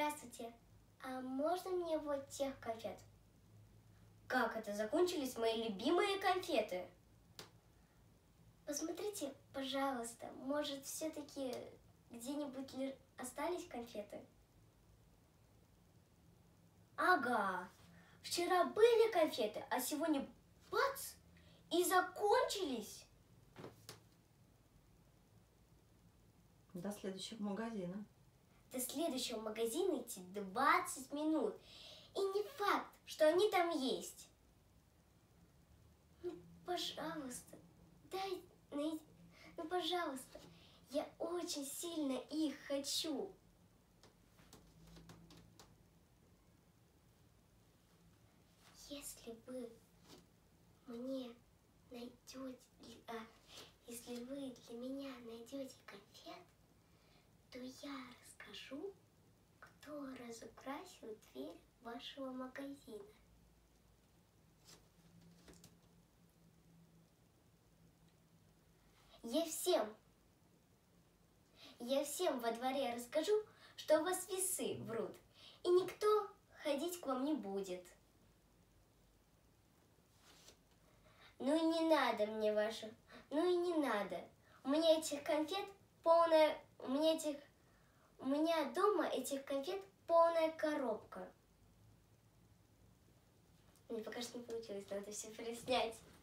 Здравствуйте. А можно мне вот тех конфет? Как это? Закончились мои любимые конфеты? Посмотрите, пожалуйста, может, все-таки где-нибудь остались конфеты? Ага, вчера были конфеты, а сегодня бац, и закончились. До следующего магазина. До следующего магазина идти 20 минут. И не факт, что они там есть. Ну, пожалуйста, ну, пожалуйста, я очень сильно их хочу. Если вы мне найдете, если вы для меня найдете конфет, то я расскажу, кто разукрасил дверь вашего магазина. Я всем во дворе расскажу, что у вас весы врут, и никто ходить к вам не будет. Ну и не надо мне вашу, ну и не надо. У меня этих конфет полная, у меня дома этих конфет полная коробка. Мне пока что не получилось, надо все переснять.